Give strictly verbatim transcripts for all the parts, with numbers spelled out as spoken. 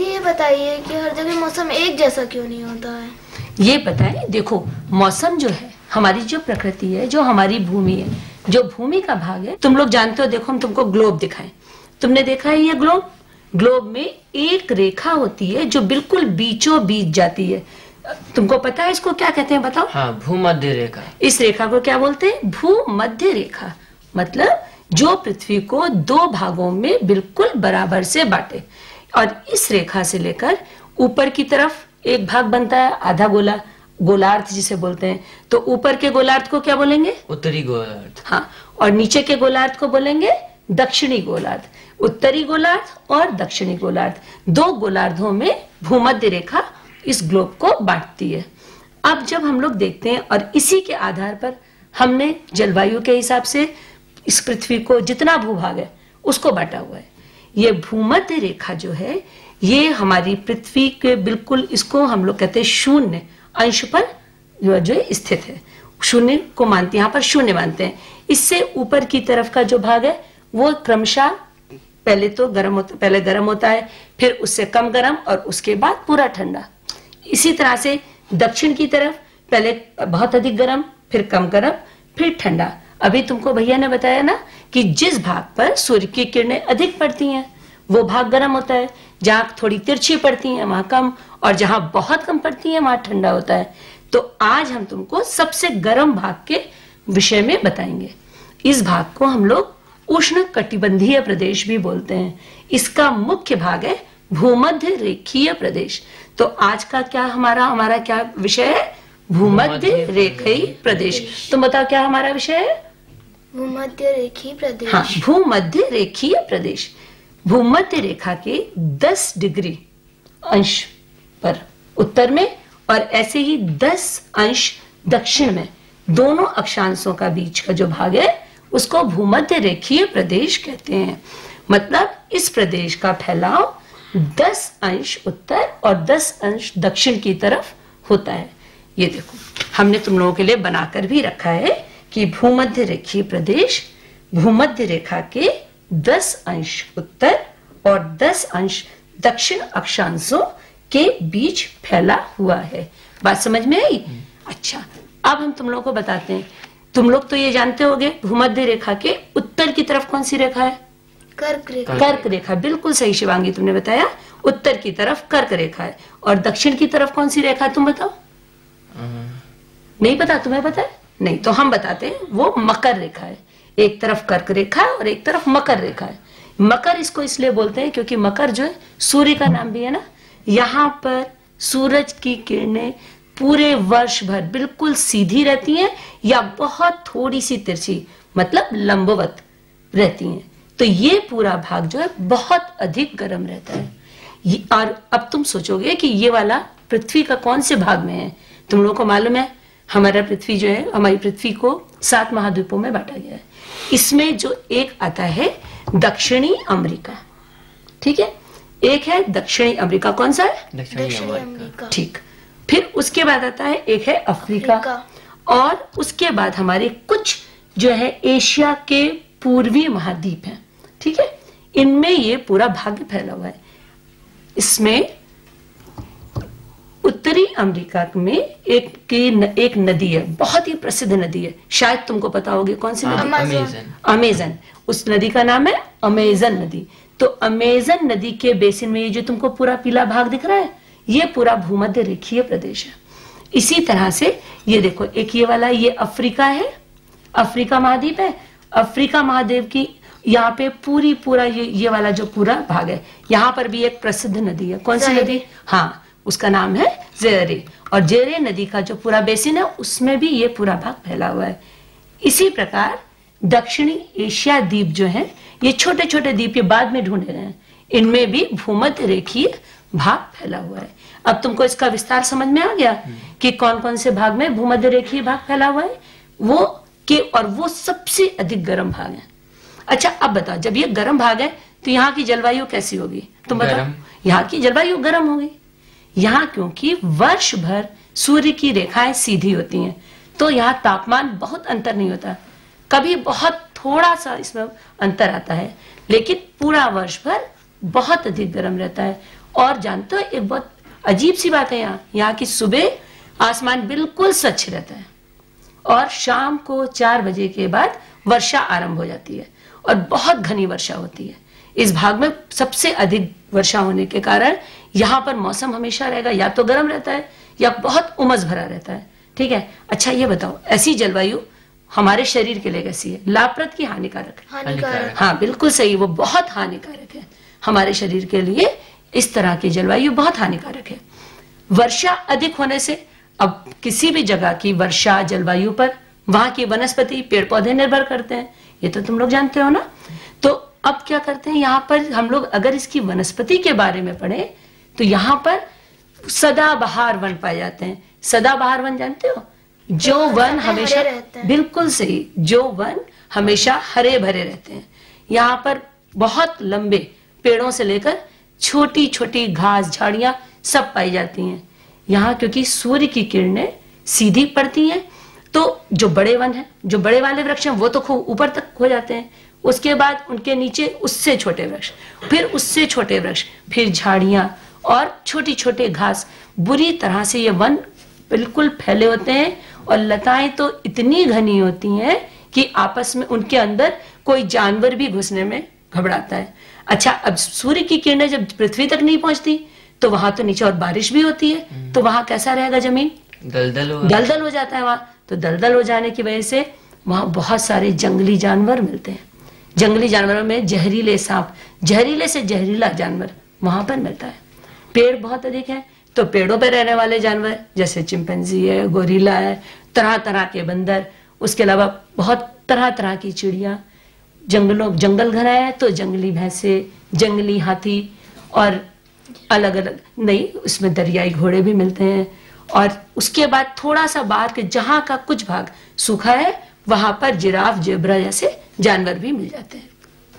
दीदी ये बताइए कि हर जगह मौसम एक जैसा क्यों नहीं होता है? ये बताएं, देखो मौसम जो है हमारी जो प्रकृति है, जो हमारी भूमि है, जो भूमि का भाग है, तुम लोग जानते हो, देखो हम तुमको ग्लोब दिखाएं, तुमने देखा है ये ग्लोब? ग्लोब में एक रेखा होती है जो बिल्कुल बीचों बीच जाती है। तुमको पता है इसको क्या कहते हैं, बताओ? हाँ, भूमध्य रेखा। इस रेखा को क्या बोलते हैं? भूमध्य रेखा। मतलब जो पृथ्वी को दो भागों में बिल्कुल बराबर से बांटे, और इस रेखा से लेकर ऊपर की तरफ एक भाग बनता है आधा गोला, गोलार्ध जिसे बोलते हैं। तो ऊपर के गोलार्ध को क्या बोलेंगे? उत्तरी गोलार्ध। हाँ, और नीचे के गोलार्ध को बोलेंगे दक्षिणी गोलार्ध। उत्तरी गोलार्ध और दक्षिणी गोलार्ध, दो गोलार्धों में भूमध्य रेखा इस ग्लोब को बांटती है। अब जब हम लोग देखते हैं और इसी के आधार पर हमने जलवायु के हिसाब से इस पृथ्वी को जितना भूभाग है उसको बांटा हुआ है। ये भूमध्य रेखा जो है ये हमारी पृथ्वी के बिल्कुल, इसको हम लोग कहते हैं शून्य अंश पर जो जो स्थित है। शून्य को मानते हैं, यहाँ पर शून्य मानते हैं। इससे ऊपर की तरफ का जो भाग है वो क्रमशः पहले तो गर्म होता पहले गर्म होता है, फिर उससे कम गर्म और उसके बाद पूरा ठंडा। इसी तरह से दक्षिण की तरफ पहले बहुत अधिक गर्म, फिर कम गर्म, फिर ठंडा। अभी तुमको भैया ने बताया ना कि जिस भाग पर सूर्य की किरणें अधिक पड़ती हैं वो भाग गर्म होता है, जहां थोड़ी तिरछी पड़ती हैं वहां कम, और जहां बहुत कम पड़ती हैं वहां ठंडा होता है। तो आज हम तुमको सबसे गर्म भाग के विषय में बताएंगे। इस भाग को हम लोग उष्ण कटिबंधीय प्रदेश भी बोलते हैं। इसका मुख्य भाग है भूमध्य रेखीय प्रदेश। तो आज का क्या हमारा हमारा क्या विषय है? भूमध्य रेखीय प्रदेश। तुम बताओ क्या हमारा विषय है? भूमध्य रेखीय प्रदेश। हाँ, भूमध्य रेखीय प्रदेश। भूमध्य रेखा के दस डिग्री अंश पर उत्तर में और ऐसे ही दस अंश दक्षिण में, दोनों अक्षांशों का बीच का जो भाग है उसको भूमध्य रेखीय प्रदेश कहते हैं। मतलब इस प्रदेश का फैलाव दस अंश उत्तर और दस अंश दक्षिण की तरफ होता है। ये देखो हमने तुम लोगों के लिए बनाकर भी रखा है कि भूमध्य रेखीय प्रदेश भूमध्य रेखा के दस अंश उत्तर और दस अंश दक्षिण अक्षांशों के बीच फैला हुआ है। बात समझ में आई? अच्छा, अब हम तुम लोगों को बताते हैं। तुम लोग तो ये जानते होंगे भूमध्य रेखा के उत्तर की तरफ कौन सी रेखा है? कर्क रेखा। कर्क रेखा, बिल्कुल सही शिवांगी, तुमने बताया। उत्तर की तरफ कर्क रेखा है। और दक्षिण की तरफ कौन सी रेखा है तुम बताओ? नहीं पता? तुम्हें पता है? नहीं, तो हम बताते हैं, वो मकर रेखा है। एक तरफ कर्क रेखा और एक तरफ मकर रेखा है। मकर इसको इसलिए बोलते हैं क्योंकि मकर जो है सूर्य का नाम भी है ना। यहाँ पर सूरज की किरणें पूरे वर्ष भर बिल्कुल सीधी रहती हैं या बहुत थोड़ी सी तिरछी, मतलब लंबवत रहती हैं। तो ये पूरा भाग जो है बहुत अधिक गर्म रहता है। और अब तुम सोचोगे कि ये वाला पृथ्वी का कौन से भाग में है? तुम लोगों को मालूम है हमारा पृथ्वी जो है, हमारी पृथ्वी को सात महाद्वीपों में बांटा गया है। इसमें जो एक आता है दक्षिणी अमेरिका, ठीक है, एक है दक्षिणी अमेरिका। कौन सा है? दक्षिणी अमेरिका। ठीक। फिर उसके बाद आता है एक है अफ्रीका, अफ्रीका। और उसके बाद हमारे कुछ जो है एशिया के पूर्वी महाद्वीप हैं, ठीक है। इनमें ये पूरा भाग फैला हुआ है। इसमें उत्तरी अमेरिका में एक की न, एक नदी है, बहुत ही प्रसिद्ध नदी है, शायद तुमको पता होगी कौन सी नदी? अमेजन। अमेजन। उस नदी का नाम है अमेजन नदी। तो अमेजन नदी के बेसिन में ये जो तुमको पूरा पीला भाग दिख रहा है ये पूरा भूमध्य रेखीय प्रदेश है। इसी तरह से ये देखो, एक ये वाला ये अफ्रीका है, अफ्रीका महाद्वीप है। अफ्रीका महाद्वीप की यहाँ पे पूरी पूरा ये ये वाला जो पूरा भाग है, यहाँ पर भी एक प्रसिद्ध नदी है। कौन सी नदी? हाँ, उसका नाम है जेरे। और जेरे नदी का जो पूरा बेसिन है उसमें भी ये पूरा भाग फैला हुआ है। इसी प्रकार दक्षिणी एशिया द्वीप जो है, ये छोटे छोटे द्वीप ये बाद में ढूंढे रहे हैं, इनमें भी भूमध्य रेखीय भाग फैला हुआ है। अब तुमको इसका विस्तार समझ में आ गया कि कौन कौन से भाग में भूमध्य रेखीय भाग फैला हुआ है वो के, और वो सबसे अधिक गर्म भाग है। अच्छा, अब बताओ, जब ये गर्म भाग है तो यहाँ की जलवायु कैसी होगी? तुम बताओ। यहाँ की जलवायु गर्म होगी। यहाँ क्योंकि वर्ष भर सूर्य की रेखाएं सीधी होती हैं तो यहाँ तापमान बहुत अंतर नहीं होता। कभी बहुत थोड़ा सा इसमें अंतर आता है, लेकिन पूरा वर्ष भर बहुत अधिक गर्म रहता है। और जानते हो एक बहुत अजीब सी बात है, यहाँ यहाँ की सुबह आसमान बिल्कुल स्वच्छ रहता है और शाम को चार बजे के बाद वर्षा आरंभ हो जाती है और बहुत घनी वर्षा होती है। इस भाग में सबसे अधिक वर्षा होने के कारण यहाँ पर मौसम हमेशा रहेगा या तो गर्म रहता है या बहुत उमस भरा रहता है। ठीक है, अच्छा ये बताओ, ऐसी जलवायु हमारे शरीर के लिए कैसी है? लाभप्रद की हानिकारक? हानिकारक। हाँ बिल्कुल सही, वो बहुत हानिकारक है हमारे शरीर के लिए। इस तरह की जलवायु बहुत हानिकारक है। वर्षा अधिक होने से, अब किसी भी जगह की वर्षा जलवायु पर वहां की वनस्पति पेड़ पौधे निर्भर करते हैं, ये तो तुम लोग जानते हो ना। तो अब क्या करते हैं यहाँ पर हम लोग, अगर इसकी वनस्पति के बारे में पढ़े तो यहाँ पर सदाबहार वन पाए जाते हैं। सदाबहार वन जानते हो? जो वन हमेशा, बिल्कुल सही, जो वन हमेशा हरे भरे रहते हैं। यहाँ पर बहुत लंबे पेड़ों से लेकर छोटी छोटी घास झाड़ियां सब पाई जाती हैं। यहाँ क्योंकि सूर्य की किरणें सीधी पड़ती हैं, तो जो बड़े वन हैं, जो बड़े वाले वृक्ष हैं, वो तो खूब ऊपर तक हो जाते हैं। उसके बाद उनके नीचे उससे छोटे वृक्ष, फिर उससे छोटे वृक्ष, फिर झाड़ियां और छोटी छोटे घास, बुरी तरह से ये वन बिल्कुल फैले होते हैं। और लताएं तो इतनी घनी होती हैं कि आपस में उनके अंदर कोई जानवर भी घुसने में घबराता है। अच्छा, अब सूर्य की किरणें जब पृथ्वी तक नहीं पहुंचती तो वहां तो नीचे और बारिश भी होती है, तो वहां कैसा रहेगा? जमीन दलदल हो दलदल हो जाता है वहां। तो दलदल हो जाने की वजह से वहां बहुत सारे जंगली जानवर मिलते हैं। जंगली जानवरों में जहरीले सांप, जहरीले से जहरीला जानवर वहां पर मिलता है। पेड़ बहुत अधिक है, तो पेड़ों पर रहने वाले जानवर जैसे चिंपैंजी है, गोरिल्ला है, तरह तरह के बंदर, उसके अलावा बहुत तरह तरह की चिड़िया। जंगलों जंगल घना है तो जंगली भैंसे, जंगली हाथी और अलग अलग, नहीं उसमें दरियाई घोड़े भी मिलते हैं। और उसके बाद थोड़ा सा बाहर के जहां का कुछ भाग सूखा है वहां पर जिराफ, जेब्रा जैसे जानवर भी मिल जाते हैं।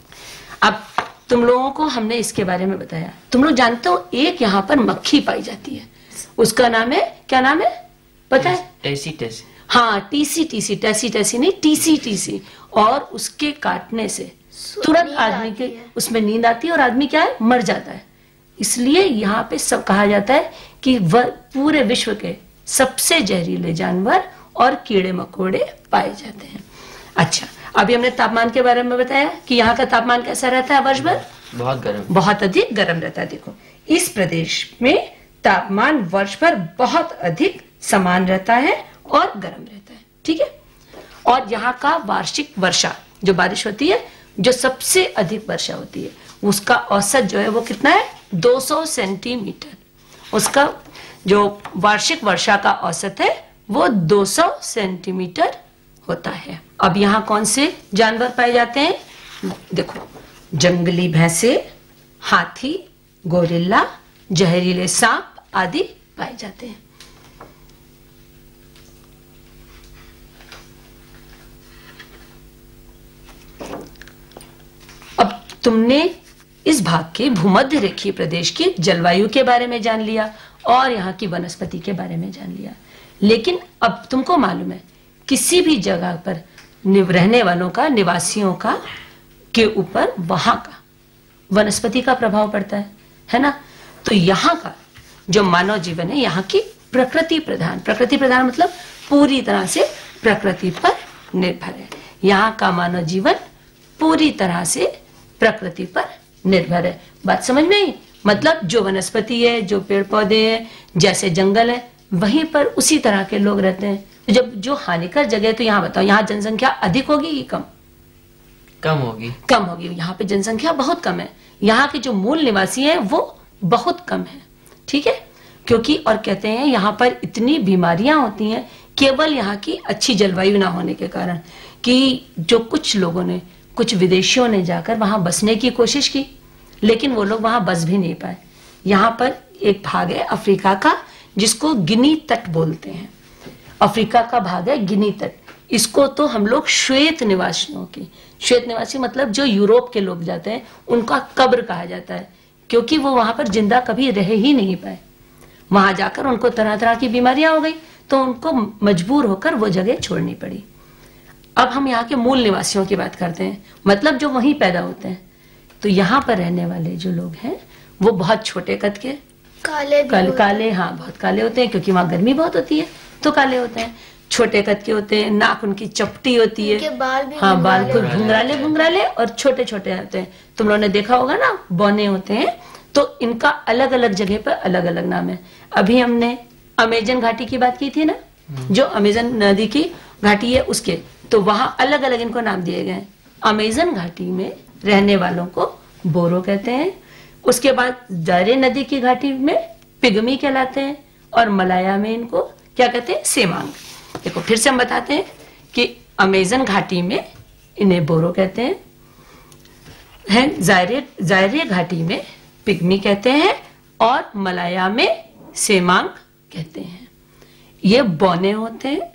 अब तुम लोगों को हमने इसके बारे में बताया। तुम लोग जानते हो एक यहाँ पर मक्खी पाई जाती है, उसका नाम है, क्या नाम है पता है? टेसी टेसी। हाँ, टीसी टीसी, टैसी टैसी नहीं, टीसी टीसी। और उसके काटने से तुरंत आदमी के उसमें नींद आती है और आदमी क्या है, मर जाता है। इसलिए यहाँ पे सब कहा जाता है कि वह पूरे विश्व के सबसे जहरीले जानवर और कीड़े मकोड़े पाए जाते हैं। अच्छा, अभी हमने तापमान के बारे में बताया कि यहाँ का तापमान कैसा रहता है वर्ष भर? बहुत गर्म, बहुत अधिक गर्म रहता है। देखो, इस प्रदेश में तापमान वर्ष भर बहुत अधिक समान रहता है और गर्म रहता है। ठीक है, और यहाँ का वार्षिक वर्षा, जो बारिश होती है, जो सबसे अधिक वर्षा होती है, उसका औसत जो है वो कितना है? दो सौ सेंटीमीटर। उसका जो वार्षिक वर्षा का औसत है वो दो सौ सेंटीमीटर होता है। अब यहाँ कौन से जानवर पाए जाते हैं? देखो, जंगली भैंसे, हाथी, गोरिल्ला, जहरीले सांप आदि पाए जाते हैं। अब तुमने इस भाग के भूमध्य रेखीय प्रदेश की जलवायु के बारे में जान लिया और यहाँ की वनस्पति के बारे में जान लिया, लेकिन अब तुमको मालूम है किसी भी जगह पर रहने वालों का, निवासियों का के ऊपर वहां का वनस्पति का प्रभाव पड़ता है, है ना? तो यहाँ का जो मानव जीवन है, यहाँ की प्रकृति प्रधान, प्रकृति प्रधान मतलब पूरी तरह से प्रकृति पर निर्भर है। यहाँ का मानव जीवन पूरी तरह से प्रकृति पर निर्भर है। बात समझ में आई? मतलब जो वनस्पति है, जो पेड़ पौधे हैं, जैसे जंगल है, वहीं पर उसी तरह के लोग रहते हैं। तो जब जो हानिकर जगह है, तो यहाँ बताओ, यहाँ जनसंख्या अधिक होगी कि कम? कम होगी। कम होगी। यहाँ पे जनसंख्या बहुत कम है। यहाँ के जो मूल निवासी हैं वो बहुत कम है। ठीक है, क्योंकि और कहते हैं यहाँ पर इतनी बीमारियां होती हैं केवल यहाँ की अच्छी जलवायु ना होने के कारण, कि जो कुछ लोगों ने, कुछ विदेशियों ने जाकर वहां बसने की कोशिश की, लेकिन वो लोग वहां बस भी नहीं पाए। यहाँ पर एक भाग है अफ्रीका का जिसको गिनी तट बोलते हैं। अफ्रीका का भाग है गिनी तट। इसको तो हम लोग श्वेत निवासियों की, श्वेत निवासी मतलब जो यूरोप के लोग जाते हैं, उनका कब्र कहा जाता है, क्योंकि वो वहां पर जिंदा कभी रह ही नहीं पाए। वहां जाकर उनको तरह तरह की बीमारियां हो गई, तो उनको मजबूर होकर वो जगह छोड़नी पड़ी। अब हम यहाँ के मूल निवासियों की बात करते हैं, मतलब जो वहीं पैदा होते हैं। तो यहाँ पर रहने वाले जो लोग हैं वो बहुत छोटे कद के, काले भी कल होते काले, हाँ बहुत काले होते हैं, क्योंकि वहां गर्मी बहुत होती है तो काले होते हैं। छोटे कद के होते हैं, नाक उनकी चपटी होती उनके है, बाल भी हाँ बाल घुंघराले को होते हैं। घुंघराले घुंघराले और छोटे छोटे होते हैं। तुम लोगों ने देखा होगा ना, बौने होते हैं, तो इनका अलग अलग जगह पर अलग अलग नाम है। अभी हमने अमेजन घाटी की बात की थी ना, जो अमेजन नदी की घाटी है उसके, तो वहां अलग अलग इनको नाम दिए गए हैं। अमेजन घाटी में रहने वालों को बोरो कहते हैं। उसके बाद जायरे नदी की घाटी में पिगमी कहलाते हैं, और मलाया में इनको क्या कहते हैं, सेमांग। देखो फिर से हम बताते हैं कि अमेजन घाटी में इन्हें बोरो कहते हैं, हैं जायरे जायरे घाटी में पिगमी कहते हैं, और मलाया में सेमांग कहते हैं। ये बौने होते हैं।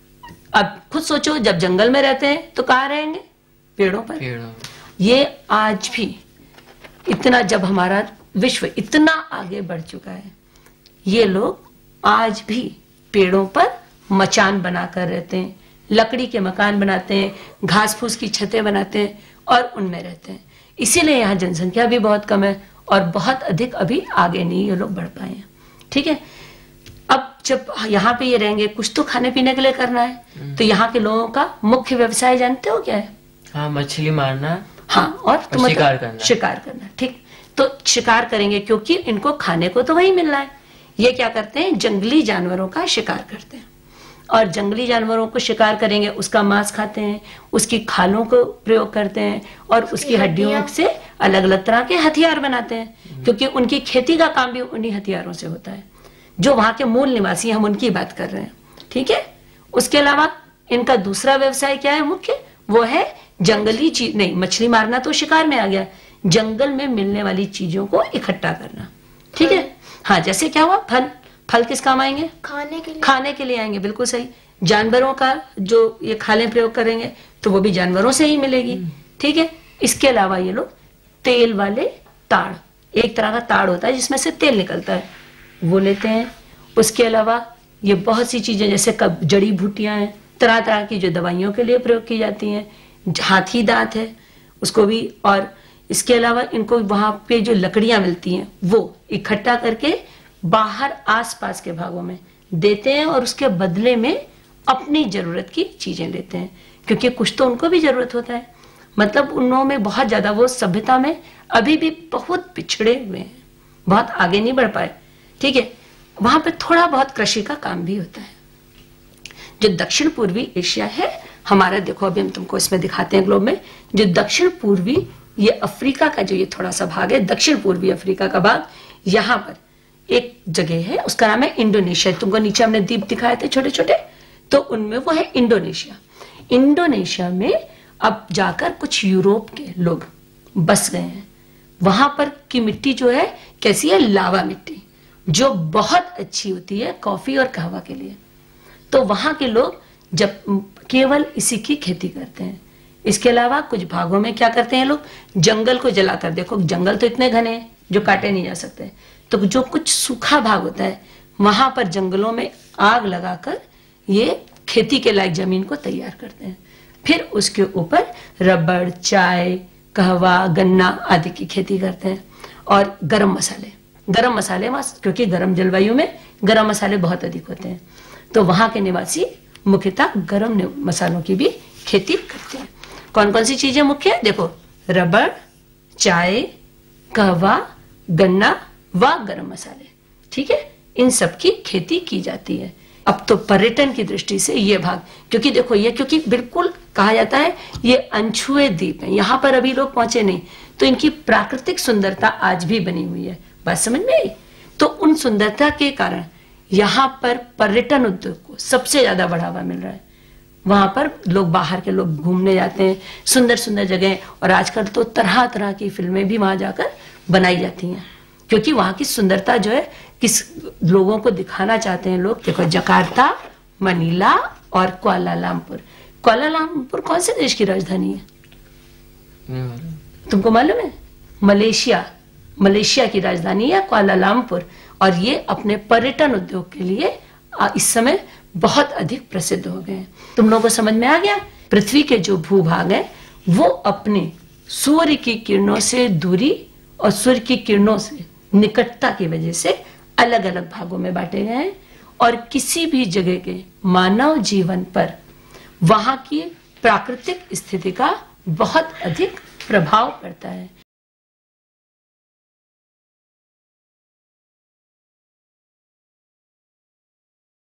अब खुद सोचो, जब जंगल में रहते हैं तो कहाँ रहेंगे, पेड़ों पर। पेड़ों ये आज भी इतना, जब हमारा विश्व इतना आगे बढ़ चुका है, ये लोग आज भी पेड़ों पर मचान बनाकर रहते हैं, लकड़ी के मकान बनाते हैं, घास फूस की छतें बनाते हैं और उनमें रहते हैं। इसीलिए यहाँ जनसंख्या भी बहुत कम है और बहुत अधिक अभी आगे नहीं ये लोग बढ़ पाए हैं। ठीक है, अब जब यहाँ पे ये रहेंगे, कुछ तो खाने पीने के लिए करना है, तो यहाँ के लोगों का मुख्य व्यवसाय जानते हो क्या है? हाँ, मछली मारना, हाँ, और, और और शिकार करना। शिकार करना, ठीक। तो शिकार करेंगे क्योंकि इनको खाने को तो वही मिल रहा है। ये क्या करते हैं, जंगली जानवरों का शिकार करते हैं, और जंगली जानवरों को शिकार करेंगे, उसका मांस खाते हैं, उसकी खालों को प्रयोग करते हैं, और उसकी हड्डियों से अलग अलग तरह के हथियार बनाते हैं, क्योंकि उनकी खेती का काम भी उन्हीं हथियारों से होता है। जो वहां के मूल निवासी, हम उनकी बात कर रहे हैं। ठीक है, उसके अलावा इनका दूसरा व्यवसाय क्या है मुख्य, वो है जंगली चीज, नहीं मछली मारना तो शिकार में आ गया, जंगल में मिलने वाली चीजों को इकट्ठा करना। ठीक है, हाँ, जैसे क्या हुआ, फल। फल किस काम आएंगे, खाने के लिए खाने के लिए आएंगे, बिल्कुल सही। जानवरों का जो ये खालें प्रयोग करेंगे तो वो भी जानवरों से ही मिलेगी। ठीक है, इसके अलावा ये लोग तेल वाले ताड़, एक तरह का ताड़ होता है जिसमें से तेल निकलता है, वो लेते हैं। उसके अलावा ये बहुत सी चीजें, जैसे कब जड़ी बूटियां हैं, तरह तरह की जो दवाइयों के लिए प्रयोग की जाती हैं, हाथी दांत है उसको भी, और इसके अलावा इनको वहां पे जो लकड़ियां मिलती हैं वो इकट्ठा करके बाहर आसपास के भागों में देते हैं, और उसके बदले में अपनी जरूरत की चीजें लेते हैं, क्योंकि कुछ तो उनको भी जरूरत होता है। मतलब उनमें बहुत ज्यादा, वो सभ्यता में अभी भी बहुत पिछड़े हुए हैं, बहुत आगे नहीं बढ़ पाए। ठीक है, वहां पे थोड़ा बहुत कृषि का काम भी होता है। जो दक्षिण पूर्वी एशिया है हमारा, देखो अभी हम तुमको इसमें दिखाते हैं ग्लोब में, जो दक्षिण पूर्वी, ये अफ्रीका का जो ये थोड़ा सा भाग है, दक्षिण पूर्वी अफ्रीका का भाग, यहाँ पर एक जगह है, उसका नाम है इंडोनेशिया। तुमको नीचे हमने द्वीप दिखाए थे छोटे छोटे, तो उनमें वो है इंडोनेशिया। इंडोनेशिया में अब जाकर कुछ यूरोप के लोग बस गए हैं। वहां पर की मिट्टी जो है कैसी है, लावा मिट्टी, जो बहुत अच्छी होती है कॉफी और कहवा के लिए। तो वहां के लोग जब केवल इसी की खेती करते हैं। इसके अलावा कुछ भागों में क्या करते हैं लोग, जंगल को जलाकर, देखो जंगल तो इतने घने हैं जो काटे नहीं जा सकते, तो जो कुछ सूखा भाग होता है वहां पर जंगलों में आग लगाकर ये खेती के लायक जमीन को तैयार करते हैं। फिर उसके ऊपर रबड़, चाय, कहवा, गन्ना आदि की खेती करते हैं। और गरम मसाले, गरम मसाले वहां, क्योंकि गरम जलवायु में गरम मसाले बहुत अधिक होते हैं, तो वहां के निवासी मुख्यतः गरम मसालों की भी खेती करते हैं। कौन कौन सी चीजें मुख्य है, देखो रबड़, चाय, कहवा, गन्ना व गरम मसाले। ठीक है, इन सब की खेती की जाती है। अब तो पर्यटन की दृष्टि से ये भाग, क्योंकि देखो ये, क्योंकि बिल्कुल कहा जाता है ये अनछुए द्वीप है, यहाँ पर अभी लोग पहुंचे नहीं, तो इनकी प्राकृतिक सुंदरता आज भी बनी हुई है। बात समझ में आई? तो उन सुंदरता के कारण यहाँ पर पर्यटन उद्योग को सबसे ज्यादा बढ़ावा मिल रहा है। वहां पर लोग, बाहर के लोग घूमने जाते हैं, सुंदर सुंदर जगह, और आजकल तो तरह तरह की फिल्में भी वहां जाकर बनाई जाती हैं, क्योंकि वहां की सुंदरता जो है किस लोगों को दिखाना चाहते हैं लोग। देखो जकार्ता, मनीला और कुआलालंपुर। कुआलालंपुर कौन से देश की राजधानी है, तुमको मालूम है? मलेशिया, मलेशिया की राजधानी है कुआलालंपुर, और ये अपने पर्यटन उद्योग के लिए इस समय बहुत अधिक प्रसिद्ध हो गए हैं। तुम लोगों को समझ में आ गया? पृथ्वी के जो भूभाग है वो अपने सूर्य की किरणों से दूरी और सूर्य की किरणों से निकटता की वजह से अलग अलग भागों में बांटे गए हैं और किसी भी जगह के मानव जीवन पर वहां की प्राकृतिक स्थिति का बहुत अधिक प्रभाव पड़ता है।